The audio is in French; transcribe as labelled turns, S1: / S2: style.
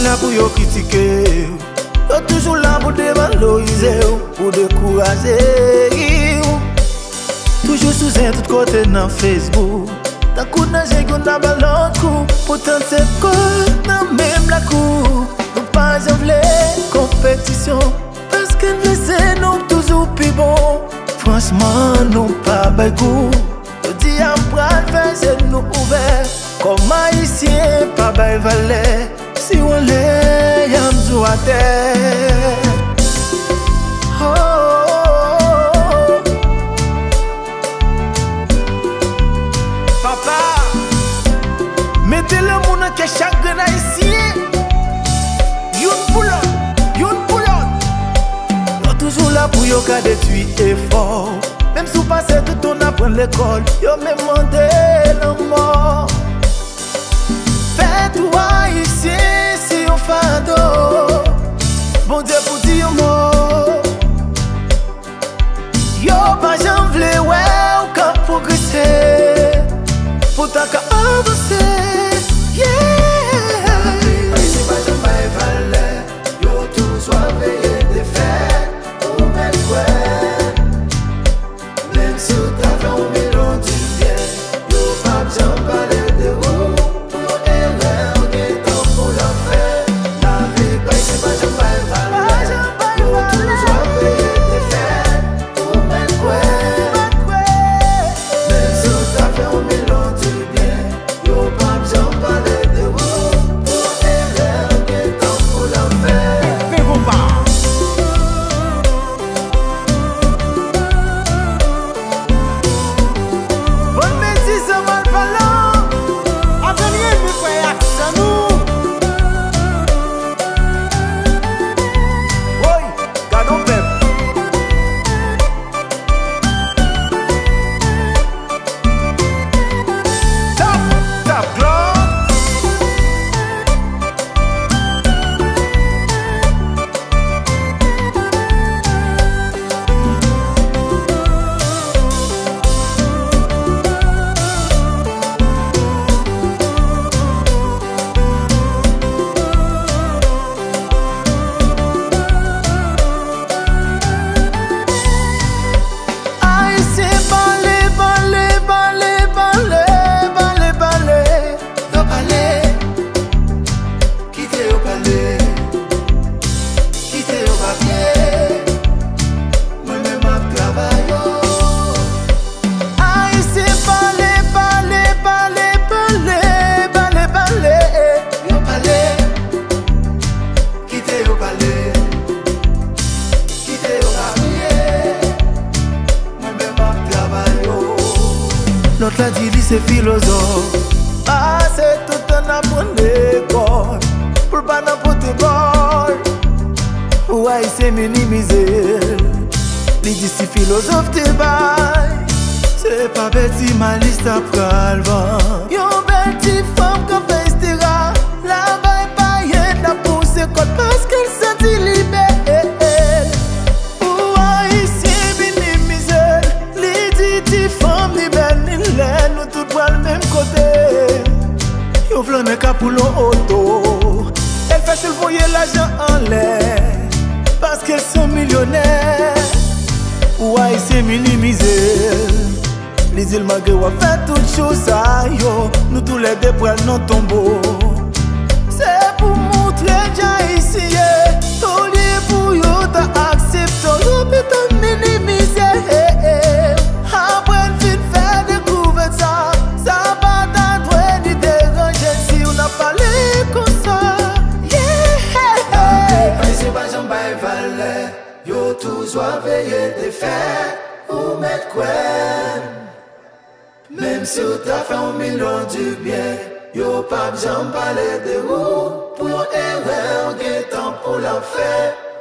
S1: là pour yo critiquer. Yo toujours là pour dévaloriser, pour décourager. Toujours sous un tout côté dans Facebook. T'as coup d'âge qu'on a l'autre coup. Pourtant c'est quoi dans même la cour. Nous pas jamais compétition. Parce que nous c'est nous toujours plus bon. Franchement nous pas beaucoup. Je dis à bras faire nous ouverts. Comme haïtien pas bail valet. Si on l'est y'a m'dou à terre. Mettez le monde qui est chaque haïtien. Youn pour l'autre, youn pour l'autre. Yo toujours là pour yo ka détruire effort. Même si vous passez tout ton apprendre l'école, yo même mandé la mort. Fais-toi haïtien si on fado. Bon Dieu pour dire mot. Yo pas j'en vle ouais ou ka progresser. Pour ta ka avancer. L'autre l'a dit, c'est philosophe. Ah, c'est tout un apprendre l'école. Pour pas n'importe quoi. Ouais, c'est minimiser. Les dit, si philosophe te baille. C'est pas bête, ma liste après le vent. Yon belle petite femme qui fait stira. La baille paillette, la pousse école parce qu'elle s'est libérée. Nous tous pour le même côté. Yo v'l'en est qu'à pour l'auto. Elle fait se voyer l'argent en l'air. Parce qu'elles sont millionnaires. Ouais, c'est minimisé. Les îles malgré ou fait toutes choses ça yo. Nous tous les deux pour nos tombeaux. C'est pour montrer déjà ici. Tout lié pour yo t'as accepté. Yo peut minimiser. Yo tous va veiller des fêtes ou mettre quoi. Même si on t'a fait 1 million du bien, yo pas besoin de parler de vous. Pour erreur, on a temps pour la faire.